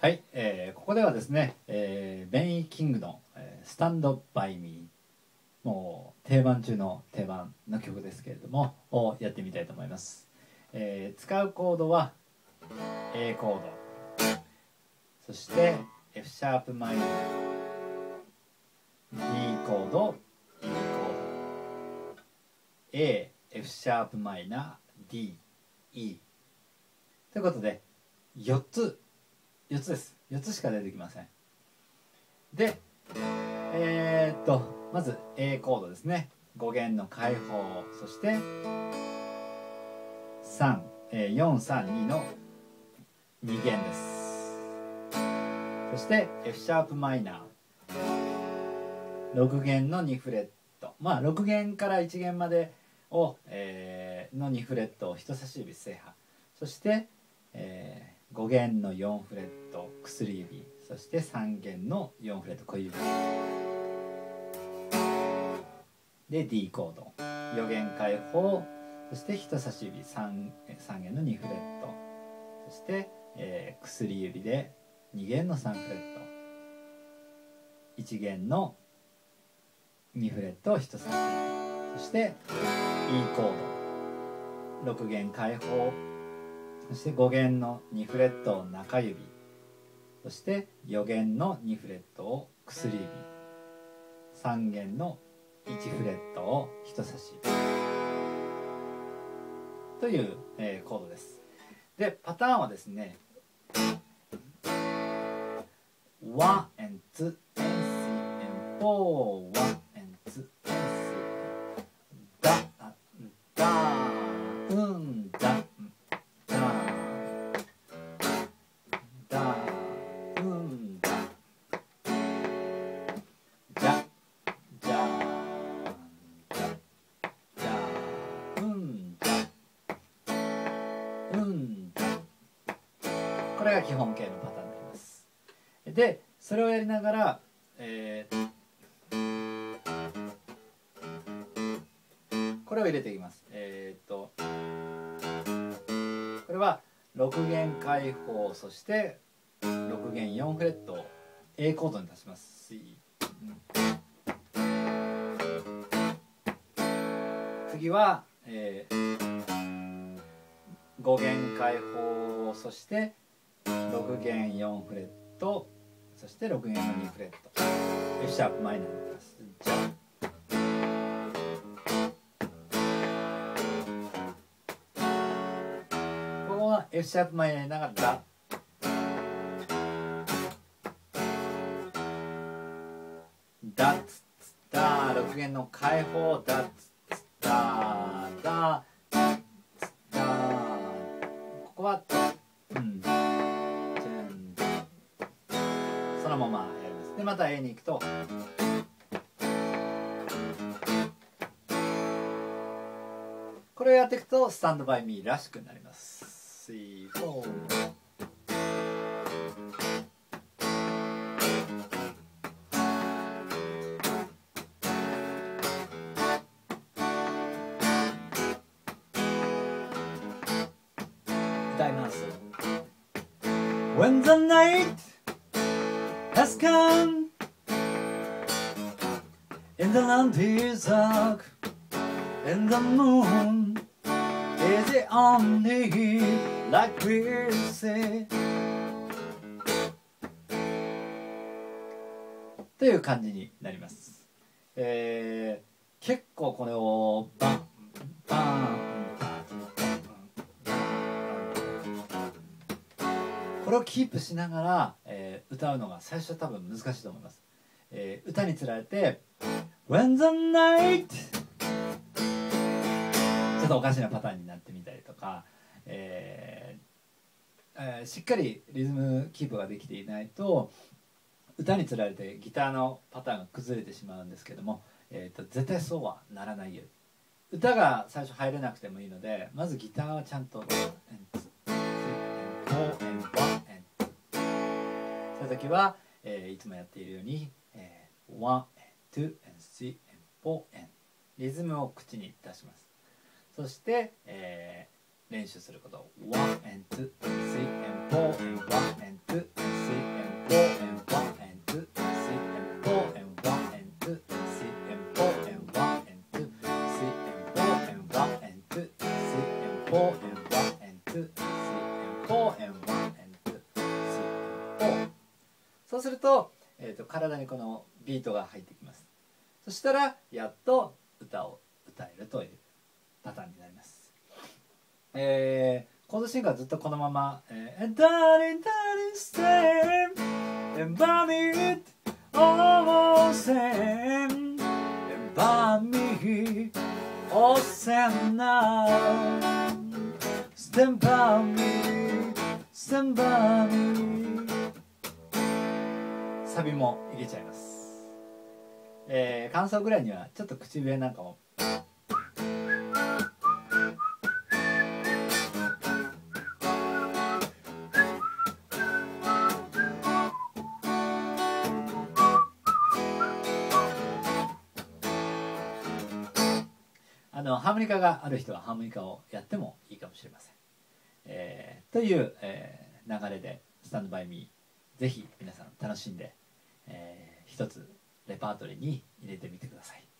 はい、ここではですね、ベンイ・キングのスタンドバイミー、もう定番中の定番の曲ですけれども、をやってみたいと思います。使うコードは A コード、そして F シャープマイナー、D コード、E コード、A、F シャープマイナー、D、E ということで4つです。4つしか出てきません。で、まず A コードですね。5弦の開放、そして432の2弦です。そして F シャープマイナー、6弦の2フレット、まあ6弦から1弦までを、の2フレットを人差し指制覇、そして、5弦の4フレット薬指、そして3弦の4フレット小指で D コード、4弦開放、そして人差し指 3弦の2フレット、そして、薬指で2弦の3フレット、1弦の2フレットを人差し指、そして E コード、6弦開放、そして5弦の2フレットを中指、そして4弦の2フレットを薬指、3弦の1フレットを人差し指という、コードです。で、パターンはですね、1 and 2 and 3 and 4 1 and 2 and 3だだうんだだうんだじゃじゃじゃうんだうんだ、これが基本形のパターンになります。で、それをやりながら、これを入れていきます。これは6弦開放、そして6弦4フレットを A コードに出します。次は、5弦開放、そして6弦4フレット、そして6弦の2フレット、 F シャープマイナーになります。じゃあここは F シャープマイナーにながらダ、ダッツダー、6弦の開放、ダッツダーダーダー、ここはそのままやります。でまた A に行くと、これをやっていくとスタンドバイミーらしくなります。3、4歌います。 When the night has come and the land is dark and the moon is the only like we say という感じになります。結構これをバンバンこれをキープしながら、歌うのが最初多分難しいと思います。歌につられて When the night ちょっとおかしなパターンになってみたりとか、しっかりリズムキープができていないと歌につられてギターのパターンが崩れてしまうんですけども、絶対そうはならないように、歌が最初入れなくてもいいので、まずギターはちゃんとそういう時は、いつもやっているように、1 and 2 and 3 and 4 and リズムを口に出します。そして、練習すること 1 and 2 and 3 and 4 and 1 and 2 and 3 4 and 1 and 2 3 and 4。そうすると、体にこのビートが入ってきます。そしたらやっと歌を歌えるというパターンになります。コード進行はずっとこのまま「Darling, darling, stand and by me oh stand and by me oh stand now stand by me stand by me」サビもいけちゃいます。感想ぐらいにはちょっと口笛なんかもハーモニカがある人はハーモニカをやってもいいかもしれません。という、流れで「スタンドバイミー」ぜひ皆さん楽しんで、一つレパートリーに入れてみてください。